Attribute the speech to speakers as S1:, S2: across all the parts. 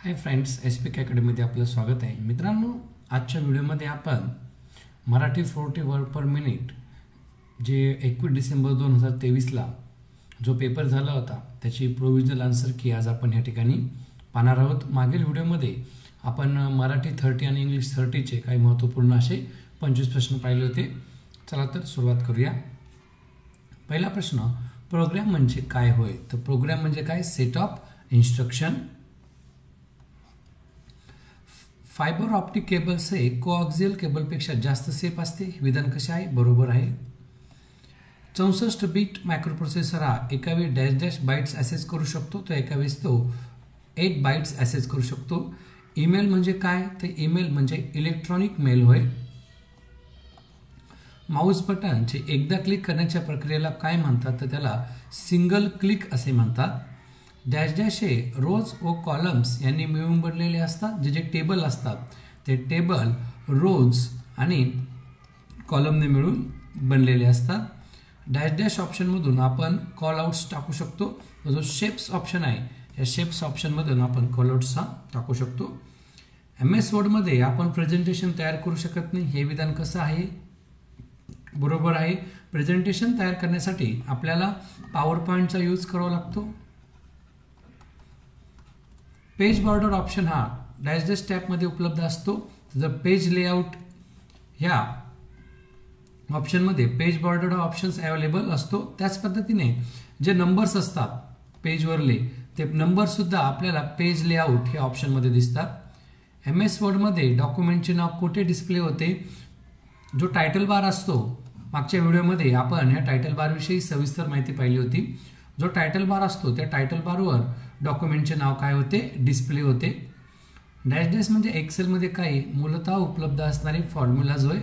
S1: Hi friends, SPK अकॅडमीमध्ये आपलं स्वागत आहे. मित्रांनो, आजच्या व्हिडिओमध्ये आपण मराठी 40 वर्ड पर मिनिट जे 21 डिसेंबर 2023ला जो पेपर झाला होता त्याची प्रोविजनल आन्सर की आज आपण या ठिकाणी पाहणार आहोत. मागील व्हिडिओमध्ये आपण मराठी 30 आणि इंग्लिश 30चे काही महत्त्वपूर्ण असे 25 प्रश्न पाहिले होते. चला तर सुरुवात करूया. पहिला प्रश्न, प्रोग्राम म्हणजे काय होय? तर प्रोग्राम म्हणजे काय? Set of instruction. Fibre optic cables हे कोऑक्सियल केबलपेक्षा जास्त सेफ असते. विधान कसे आहे? बरोबर आहे. 64 बिट मायक्रोप्रोसेसर हा एका वेळी डॅश डॅश बाइट्स ॲसेस करू शकतो. तो एका वेळेस तो 8 बाइट्स ॲसेस करू शकतो. ईमेल म्हणजे काय? तर ईमेल म्हणजे इलेक्ट्रॉनिक मेल होय. माऊस बटनचे एकदा क्लिक करण्याच्या प्रक्रियेला काय म्हणतात? तर त्याला सिंगल क्लिक असे म्हणतात. डॅश डॅश हे रोज व कॉलम्स यांनी मिळून बनलेले असतात. जे टेबल असतात ते टेबल रोज आणि कॉलमने मिळून बनलेले असतात. डॅश डॅश ऑप्शनमधून आपण कॉलआउट्स टाकू शकतो. जो शेप्स ऑप्शन आहे या शेप्स ऑप्शनमधून आपण कॉलआउट्स टाकू शकतो. MS वर्डमध्ये आपण प्रेझेंटेशन तयार करू शकत नाही. हे विधान कसं आहे? बरोबर आहे. प्रेझेंटेशन तयार करण्यासाठी आपल्याला पॉवर पॉईंटचा यूज करावा लागतो. पेज बॉर्डर ऑप्शन हा डॅश डॅश टॅबमध्ये उपलब्ध असतो. जर पेज लेआउट ह्या ऑप्शनमध्ये पेज बॉर्डर ऑप्शन्स अवेलेबल असतो. त्याच पद्धतीने जे नंबर्स असतात पेजवरले ते नंबर सुद्धा आपल्याला पेज लेआउट ह्या ऑप्शनमध्ये दिसतात. MS वर्डमध्ये डॉक्युमेंटचे नाव कुठे डिस्प्ले होते? जो टायटल बार असतो, मागच्या व्हिडिओमध्ये आपण ह्या टायटल बारविषयी सविस्तर माहिती पाहिली होती. जो टायटल बार असतो त्या टायटल बारवर डॉक्युमेंटचे नाव काय होते? डिस्प्ले होते. डॅश डॅश म्हणजे एक्सेलमध्ये काही मूलतः उपलब्ध असणारे फॉर्म्युलाज होय.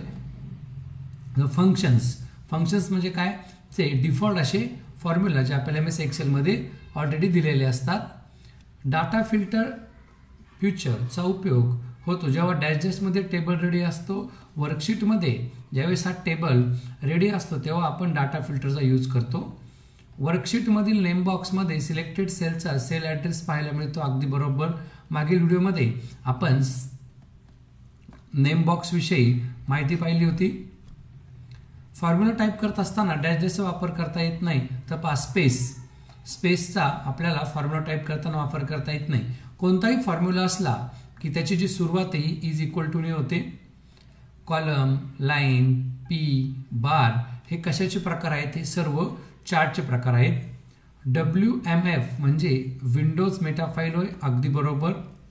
S1: फंक्शन्स म्हणजे काय? ते डिफॉल्ट असे फॉर्म्युला जे आपल्याला MS एक्सेलमध्ये ऑलरेडी दिलेले असतात. डाटा फिल्टर फ्यूचरचा उपयोग होतो जेव्हा डॅश डॅशमध्ये टेबल रेडी असतो. वर्कशीटमध्ये ज्यावेळेस हा टेबल रेडी असतो तेव्हा आपण डाटा फिल्टरचा यूज करतो. वर्कशीटमधील नेम बॉक्समध्ये सिलेक्टेड सेलचा सेल ॲड्रेस पाहायला मिळतो. अगदी बरोबर. मागील व्हिडिओमध्ये आपण नेम बॉक्सविषयी माहिती पाहिली होती. फॉर्म्युला टाईप करत असताना डॅश डॅशचा वापर करता येत नाही. तर पहा स्पेसचा आपल्याला फॉर्म्युला टाईप करताना वापर करता येत नाही. कोणताही फॉर्म्युला असला की त्याची जी सुरुवात ही इज इक्वल टू ने होते. कॉलम, लाईन, पी, बार हे कशाचे प्रकार आहेत? हे सर्व चार्टचे प्रकार आहेत. WMF म्हणजे विंडोज मेटा फाईल होय. अगदी बरोबर.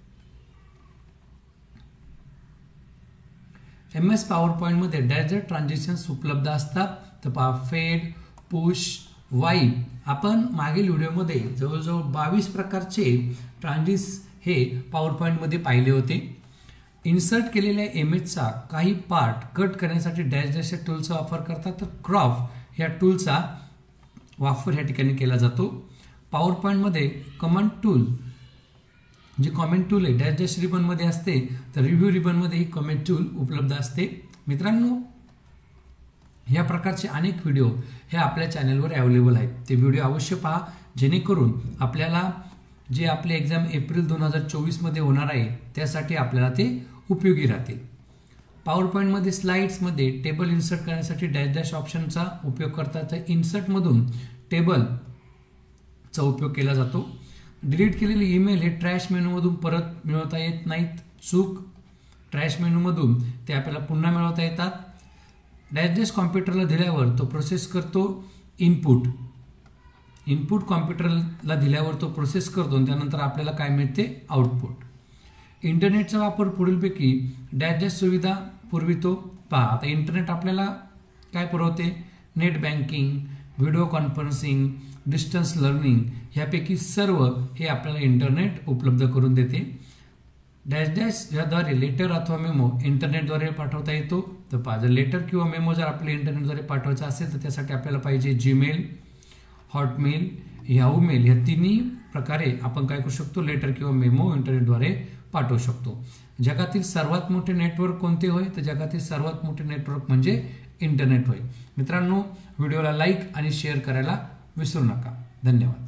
S1: MS पॉवर पॉईंटमध्ये डॅश डॅश ट्रान्झिशन्स उपलब्ध असतात. तर पहा फेड, पुश, वाईप. आपण मागील व्हिडिओमध्ये जवळजवळ 22 प्रकारचे ट्रान्झिस हे पॉवर पॉईंटमध्ये पाहिले होते. इन्सर्ट केलेल्या इमेजचा काही पार्ट कट करण्यासाठी डॅश डॅश टूलचा वापर करतात. तर क्रॉप या टूलचा वापर या ठिकाणी केला जातो. पॉवर पॉईंटमध्ये कमांड टूल जी कॉमेंट टूल आहे डॅश डॅश रिबनमध्ये असते. तर रिव्ह्यू रिबनमध्ये ही कॉमेंट टूल उपलब्ध असते. मित्रांनो, या प्रकारचे अनेक व्हिडिओ हे आपल्या चॅनलवर अवेलेबल आहेत. ते व्हिडिओ अवश्य पहा जेणेकरून आपल्याला जे आपले एक्झाम एप्रिल 2024 मध्ये होणार आहे त्यासाठी आपल्याला ते उपयोगी राहतील. पॉवर पॉईंटमध्ये स्लाइड्समध्ये टेबल इन्सर्ट करण्यासाठी डॅश डॅश ऑप्शनचा उपयोग करतात. तर इन्सर्टमधून टेबलचा उपयोग केला जातो. डिलीट केलेले ईमेल हे ट्रॅश मेनूमधून परत मिळवता येत नाहीत. चूक. ट्रॅश मेनूमधून ते आपल्याला पुन्हा मिळवता येतात. डॅश डॅश कॉम्प्युटरला दिल्यावर तो प्रोसेस करतो इनपुट कॉम्प्युटरला दिल्यावर तो प्रोसेस करतो आणि त्यानंतर आपल्याला काय मिळते? आउटपुट. इंटरनेटचा वापर पुढीलपैकी डॅश डॅश सुविधा पुरवितो. पहा, आता इंटरनेट आपल्याला काय पुरवते? Net banking, video conferencing, distance learning ह्यापैकी सर्व हे आपल्याला इंटरनेट उपलब्ध करून देते. डॅश डॅश याद्वारे लेटर अथवा मेमो इंटरनेटद्वारे पाठवता येतो. तर पहा, जर लेटर किंवा मेमो जर आपल्या इंटरनेटद्वारे पाठवायचा असेल तर त्यासाठी आपल्याला पाहिजे जीमेल, हॉटमेल, याहू मेल. या तिन्ही प्रकारे आपण काय करू शकतो? लेटर किंवा मेमो इंटरनेटद्वारे पाठवू शकतो. जगातील सर्वात मोठे नेटवर्क कोणते होय? तर जगातील सर्वात मोठे नेटवर्क म्हणजे इंटरनेट होय. मित्रांनो, व्हिडिओला लाईक आणि शेअर करायला विसरू नका. धन्यवाद.